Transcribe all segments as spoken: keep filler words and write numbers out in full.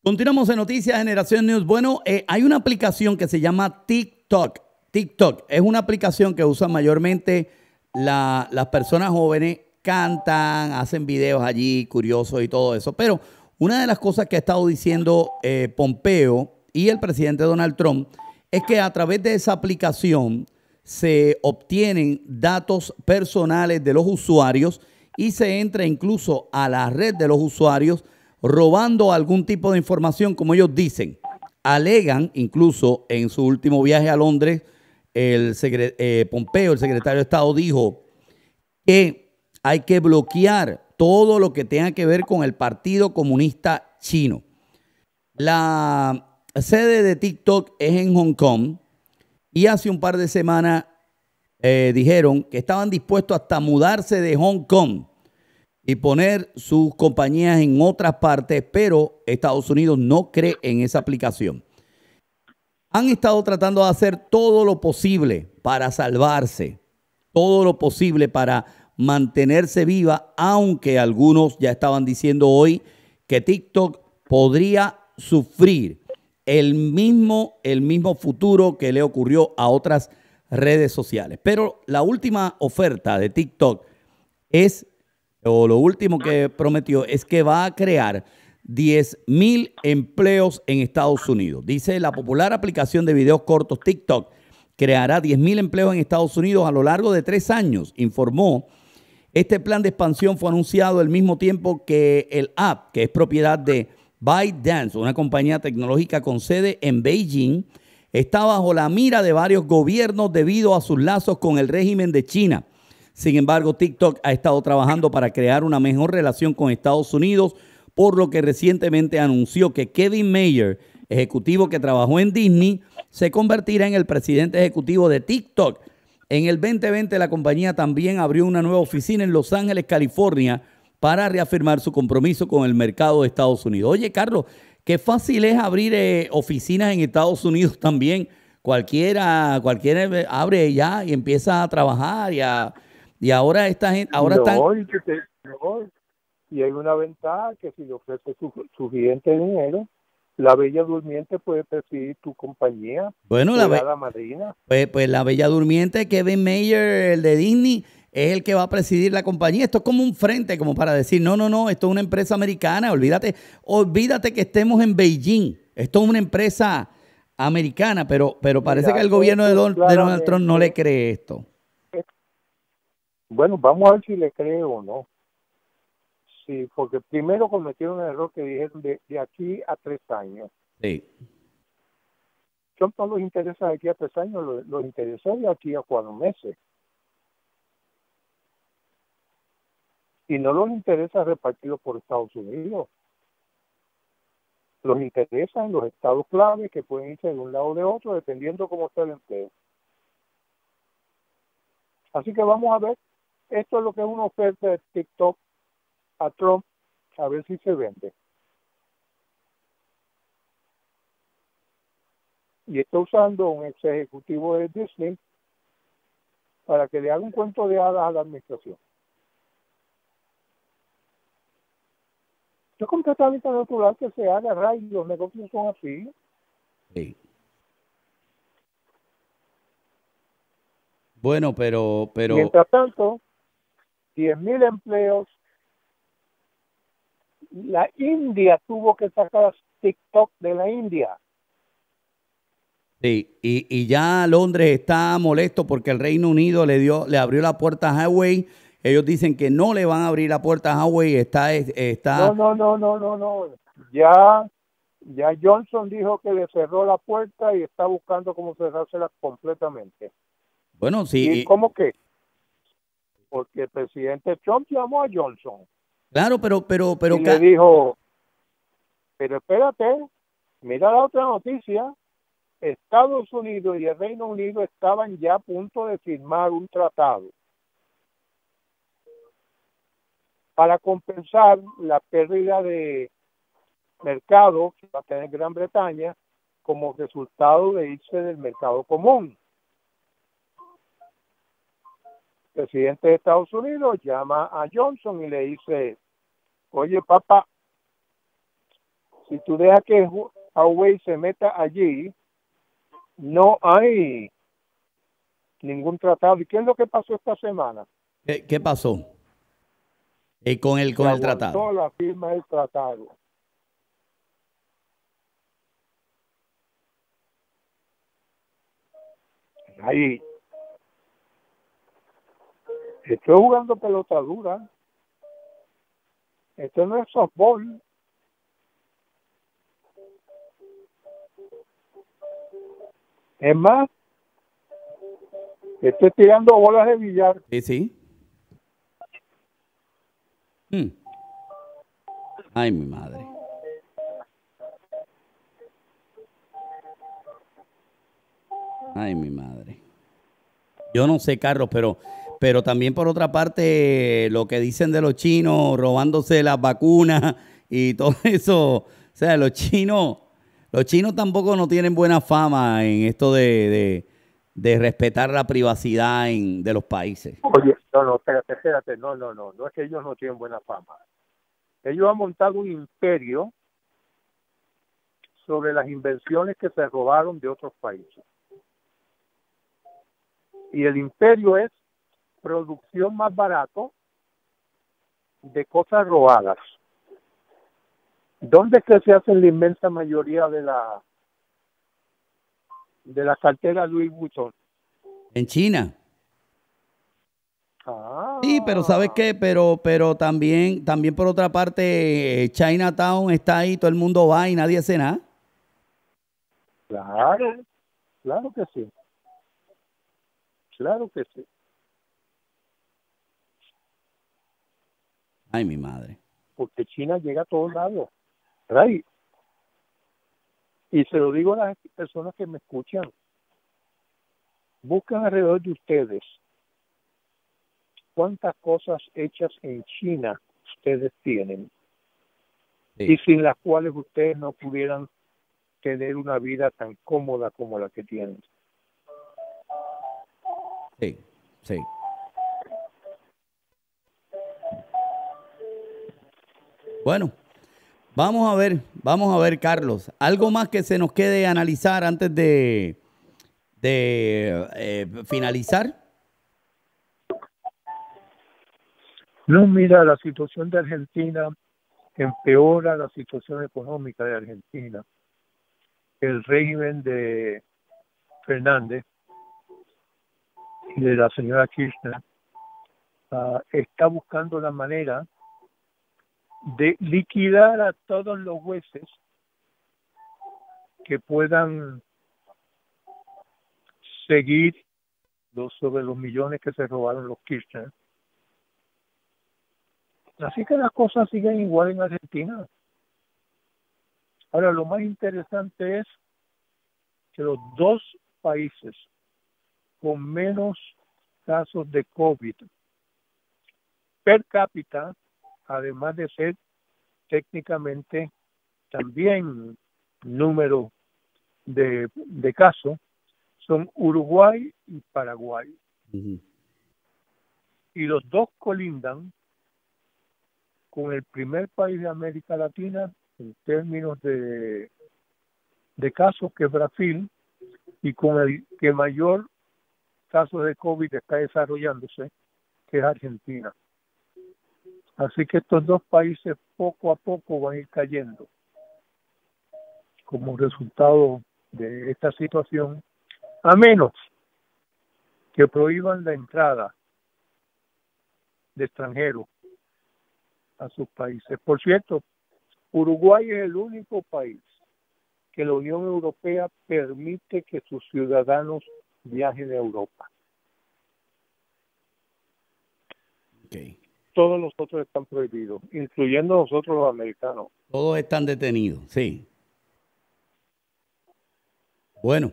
Continuamos en Noticias Generación News. Bueno, eh, hay una aplicación que se llama TikTok. TikTok es una aplicación que usan mayormente la, las personas jóvenes, cantan, hacen videos allí curiosos y todo eso. Pero una de las cosas que ha estado diciendo eh, Pompeo y el presidente Donald Trump es que a través de esa aplicación se obtienen datos personales de los usuarios y se entra incluso a la red de los usuarios robando algún tipo de información, como ellos dicen. Alegan, incluso en su último viaje a Londres, el eh, Pompeo, el secretario de Estado, dijo que hay que bloquear todo lo que tenga que ver con el Partido Comunista Chino. La sede de TikTok es en Hong Kong y hace un par de semanas eh, dijeron que estaban dispuestos hasta mudarse de Hong Kong y poner sus compañías en otras partes, pero Estados Unidos no cree en esa aplicación. Han estado tratando de hacer todo lo posible para salvarse, todo lo posible para mantenerse viva, aunque algunos ya estaban diciendo hoy que TikTok podría sufrir el mismo, el mismo futuro que le ocurrió a otras redes sociales. Pero la última oferta de TikTok es, o lo último que prometió, es que va a crear diez mil empleos en Estados Unidos. Dice, la popular aplicación de videos cortos TikTok creará diez mil empleos en Estados Unidos a lo largo de tres años, informó. Este plan de expansión fue anunciado al mismo tiempo que el app, que es propiedad de ByteDance, una compañía tecnológica con sede en Beijing, está bajo la mira de varios gobiernos debido a sus lazos con el régimen de China. Sin embargo, TikTok ha estado trabajando para crear una mejor relación con Estados Unidos, por lo que recientemente anunció que Kevin Mayer, ejecutivo que trabajó en Disney, se convertirá en el presidente ejecutivo de TikTok. En el veinte veinte, la compañía también abrió una nueva oficina en Los Ángeles, California, para reafirmar su compromiso con el mercado de Estados Unidos. Oye, Carlos, qué fácil es abrir eh, oficinas en Estados Unidos también. Cualquiera, cualquiera abre ya y empieza a trabajar y, a, y ahora esta gente, ahora no, están... Y, que te, no, y hay una ventaja que si le ofrece su, suficiente dinero, la Bella Durmiente puede presidir tu compañía, Bueno, la, la madrina. Pues, pues la Bella Durmiente, Kevin Mayer, el de Disney, es el que va a presidir la compañía. Esto es como un frente, como para decir, no, no, no, esto es una empresa americana, olvídate, olvídate que estemos en Beijing. Esto es una empresa americana, pero, pero parece Mira, que el gobierno de Donald, de Donald Trump no le cree esto. Bueno, vamos a ver si le cree o no. Sí, porque primero cometieron un error que dijeron de, de aquí a tres años. Sí. Trump no los interesa de aquí a tres años, los, los interesa de aquí a cuatro meses. Y no los interesa repartido por Estados Unidos. Los interesa en los estados clave que pueden irse de un lado o de otro dependiendo cómo está el empleo. Así que vamos a ver. Esto es lo que es una oferta de TikTok a Trump, a ver si se vende. Y está usando un ex ejecutivo de Disney para que le haga un cuento de hadas a la administración. Es completamente natural que se haga, Ray, los negocios son así. Sí. Bueno, pero, pero... Mientras tanto, diez mil empleos. La India tuvo que sacar TikTok de la India. Sí, y, y ya Londres está molesto porque el Reino Unido le dio, le abrió la puerta a Huawei. Ellos dicen que no le van a abrir la puerta a Huawei. Está, está... No, no, no, no, no, no. Ya, ya Johnson dijo que le cerró la puerta y está buscando cómo cerrársela completamente. Bueno, sí. ¿Y cómo que? Porque el presidente Trump llamó a Johnson. Claro, pero, pero, pero. Y le dijo, pero espérate, mira la otra noticia. Estados Unidos y el Reino Unido estaban ya a punto de firmar un tratado para compensar la pérdida de mercado que va a tener Gran Bretaña como resultado de irse del mercado común. El presidente de Estados Unidos llama a Johnson y le dice, oye papá, si tú dejas que Huawei se meta allí, no hay ningún tratado. ¿Y qué es lo que pasó esta semana? ¿Qué, qué pasó eh, con el, Se con el tratado? aguantó la firma del tratado. Ahí, estoy jugando pelota dura. Esto no es softball. Es más, estoy tirando bolas de billar. Sí, sí. Hmm. Ay, mi madre. Ay, mi madre. Yo no sé, Carlos, pero, pero también por otra parte, lo que dicen de los chinos robándose las vacunas y todo eso, o sea, los chinos, los chinos tampoco no tienen buena fama en esto de, de, de respetar la privacidad en, de los países. Oye, no, no, espérate, espérate, no, no, no, no es que ellos no tienen buena fama. Ellos han montado un imperio sobre las invenciones que se robaron de otros países. Y el imperio es producción más barato de cosas robadas. ¿Dónde es que se hacen la inmensa mayoría de la de las carteras Louis Vuitton? En China. Ah, Sí, pero ¿sabes qué? Pero, pero también, también por otra parte, eh, Chinatown está ahí, todo el mundo va y nadie hace nada. claro, claro que sí, claro que sí. Ay, mi madre. Porque China llega a todos lados, right? Y se lo digo a las personas que me escuchan, buscan alrededor de ustedes cuántas cosas hechas en China ustedes tienen Sí, y sin las cuales ustedes no pudieran tener una vida tan cómoda como la que tienen. sí, sí. Bueno, vamos a ver, vamos a ver, Carlos. ¿Algo más que se nos quede analizar antes de, de eh, finalizar? No, mira, la situación de Argentina empeora la situación económica de Argentina. El régimen de Fernández y de la señora Kirchner uh, está buscando la manera de liquidar a todos los jueces que puedan seguir los, sobre los millones que se robaron los Kirchner. Así que las cosas siguen igual en Argentina. Ahora, lo más interesante es que los dos países con menos casos de COVID per cápita, además de ser técnicamente también número de, de casos, son Uruguay y Paraguay. Uh-huh. Y los dos colindan con el primer país de América Latina en términos de, de casos, que es Brasil, y con el que mayor casos de COVID está desarrollándose, que es Argentina. Así que estos dos países poco a poco van a ir cayendo como resultado de esta situación, a menos que prohíban la entrada de extranjeros a sus países. Por cierto, Uruguay es el único país que la Unión Europea permite que sus ciudadanos viajen a Europa. Okay. Todos los otros están prohibidos, incluyendo nosotros los americanos. Todos están detenidos, sí. Bueno.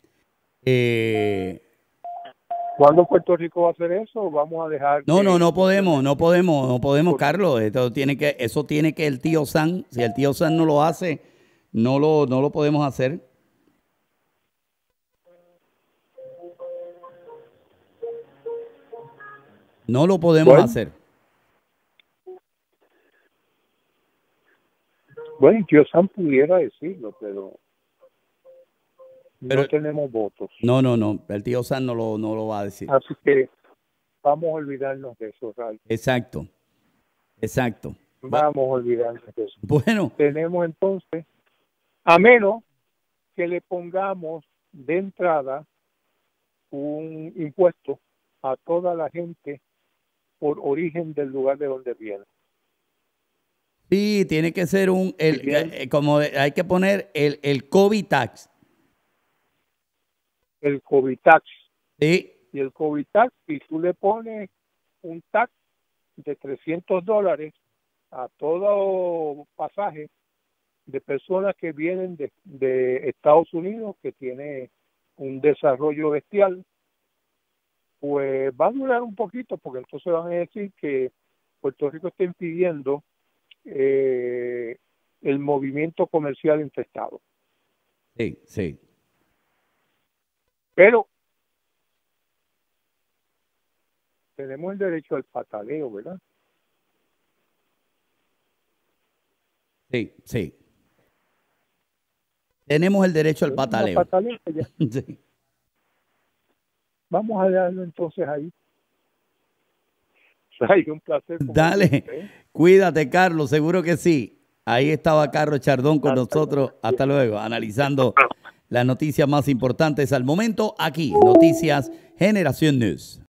Eh, ¿Cuándo Puerto Rico va a hacer eso? ¿Vamos a dejar no, que no, no podemos, no podemos, no podemos, Carlos. Esto tiene que, eso tiene que el tío Sam, si el tío Sam no lo hace, no lo, no lo podemos hacer. No lo podemos bueno, hacer. Bueno, tío Sam pudiera decirlo, pero, Pero- no tenemos votos. No, no, no. El tío Sam no lo, no lo va a decir. Así que vamos a olvidarnos de eso, Ray. Exacto. Exacto. Bu- Vamos a olvidarnos de eso. Bueno, Tenemos entonces, a menos que le pongamos de entrada un impuesto a toda la gente por origen del lugar de donde viene. sí, tiene que ser un, el, Bien. eh, como de- hay que poner el, el COVID tax. El COVID tax. Sí, Y el COVID tax, si tú le pones un tax de trescientos dólares a todo pasaje de personas que vienen de, de Estados Unidos, que tiene un desarrollo bestial, pues va a durar un poquito, porque entonces van a decir que Puerto Rico está impidiendo eh, el movimiento comercial entre estados. sí, sí. Pero tenemos el derecho al pataleo, ¿verdad? Sí, sí. Tenemos el derecho al Tenemos una pataleo. patalea ya. Sí. Vamos a darlo entonces ahí. Ay, un placer. como Dale, siempre, ¿eh? cuídate, Carlos, seguro que sí. Ahí estaba Carlos Chardón con Hasta nosotros. luego. Hasta luego, analizando las noticias más importantes al momento aquí, Noticias Generación News.